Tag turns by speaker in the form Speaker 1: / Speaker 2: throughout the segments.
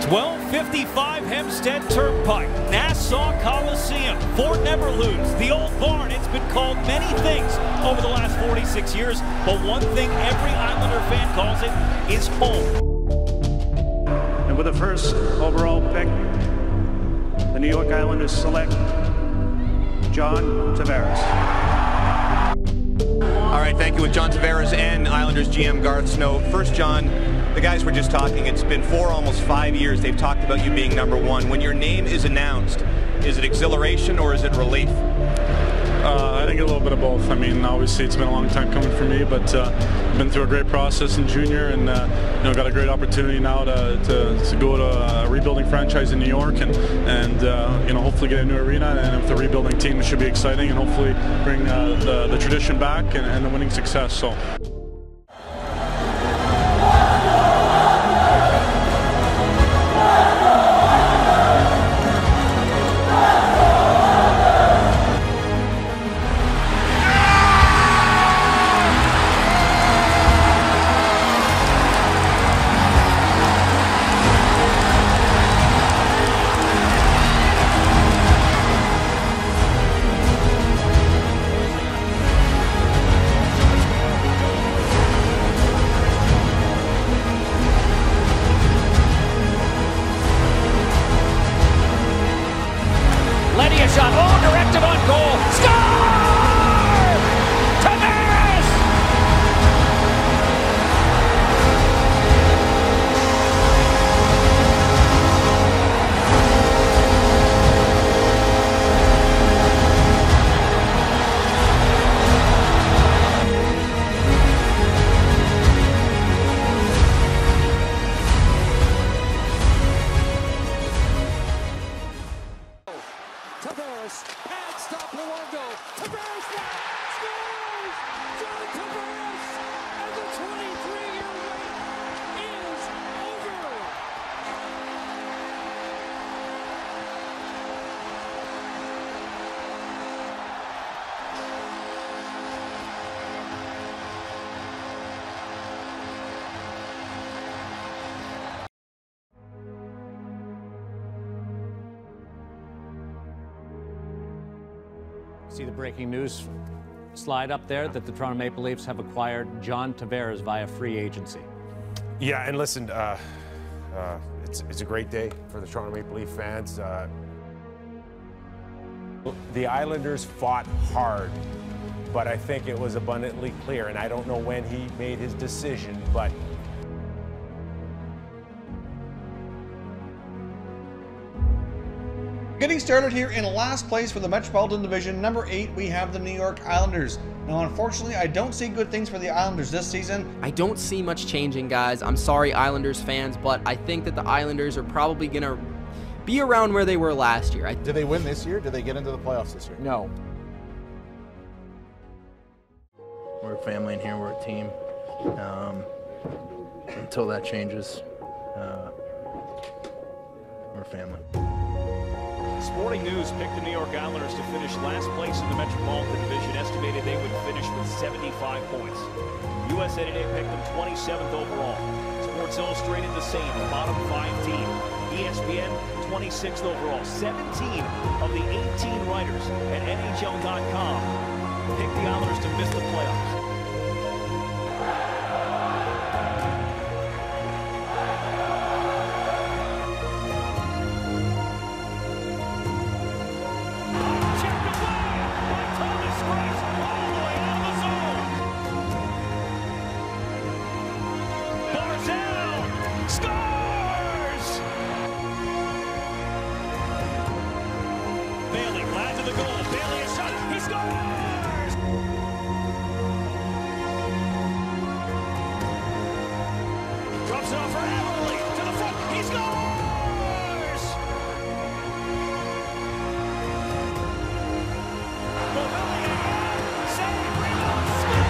Speaker 1: 1255 Hempstead Turnpike, Nassau Coliseum, Fort Neverlose, the old barn. It's been called many things over the last 46 years, but one thing every Islander fan calls it is home.
Speaker 2: And with the first overall pick, the New York Islanders select John Tavares.
Speaker 3: All right, thank you. With John Tavares and Islanders GM Garth Snow. First, John, the guys were just talking. It's been almost 5 years they've talked about you being #1. When your name is announced, is it exhilaration or is it relief?
Speaker 4: I think a little bit of both. I mean, obviously it's been a long time coming for me, but I've been through a great process in junior, and got a great opportunity now to go to a rebuilding franchise in New York, and hopefully get a new arena. And with the rebuilding team, it should be exciting, and hopefully bring the tradition back and the winning success. So.
Speaker 1: Shot, directed on goal, score! Tavares!
Speaker 5: Tavares, and stop Luongo. Tavares scores! John Tavares, and the 23-year wait is over.
Speaker 6: See the breaking news slide up there that the Toronto Maple Leafs have acquired John Tavares via free agency.
Speaker 7: Yeah, and listen, it's a great day for the Toronto Maple Leaf fans. The Islanders fought hard, but I think it was abundantly clear, and I don't know when he made his decision, but
Speaker 8: getting started here in last place for the Metropolitan Division, number 8, we have the New York Islanders. Now, unfortunately, I don't see good things for the Islanders this season.
Speaker 9: I don't see much changing, guys. I'm sorry, Islanders fans, but I think that the Islanders are probably going to be around where they were last year.
Speaker 10: Did they win this year? Did they get into the playoffs this year?
Speaker 9: No.
Speaker 11: We're a family in here. We're a team. Until that changes, we're family.
Speaker 1: Sporting News picked the New York Islanders to finish last place in the Metropolitan Division, estimated they would finish with 75 points. USA Today picked them 27th overall. Sports Illustrated the same, bottom 5 team. ESPN 26th overall. 17 of the 18 writers at NHL.com picked the Islanders to miss the playoffs. Scores! Bailey, lad to the goal. Bailey, a shot. He scores! Drops it off for Everly. To the front. He scores! Mobility again. Save, rebound, score!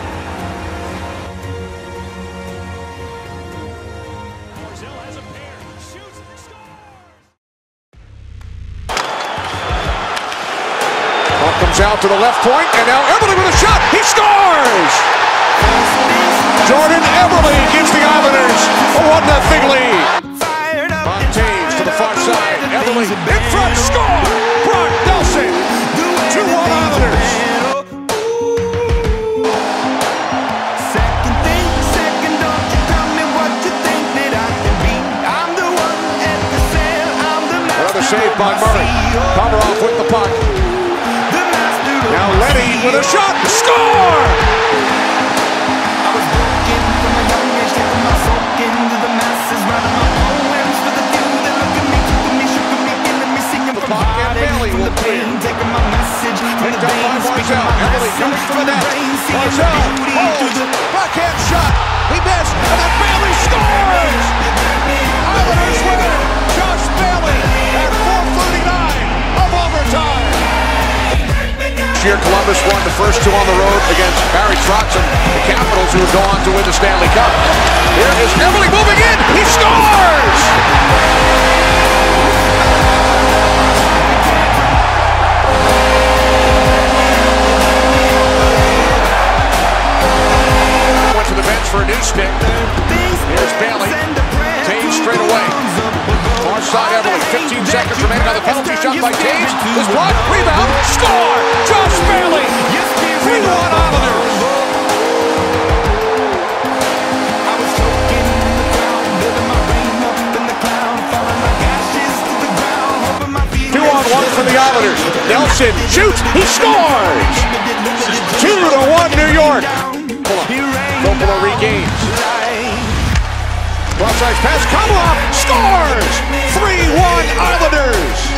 Speaker 1: Has a pair, shoots, scores!
Speaker 12: Ball comes out to the left point, and now Everly with a shot. He scores! Jordan Everly gives the Islanders a 1-0 lead. Beverly in front, score! Brock Nelson, 2-1 Islanders. Another save by Murray. Komarov with the puck. Now Letty with a shot, score! Picked up by Barzell. Emily goes to the net. Barzell holds. Backhand shot. He missed. And then Bailey scores! Islanders win it. Josh Bailey at 4:39 of overtime. This year Columbus won the first two on the road against Barry Trotz and the Capitals, who would go on to win the Stanley Cup. Here is Emily moving in. He scores! For a new stick. Here's Bailey. Taves straight away. Far side Everly. 15 seconds remaining on the penalty shot by Taves. Is blocked. Rebound. Score! Josh Bailey. 3-1 Islanders. For the Islanders. Nelson shoots. He scores! 2-1 New York. Coppola regains. Cross-ice pass, Komarov scores! 3-1 Islanders!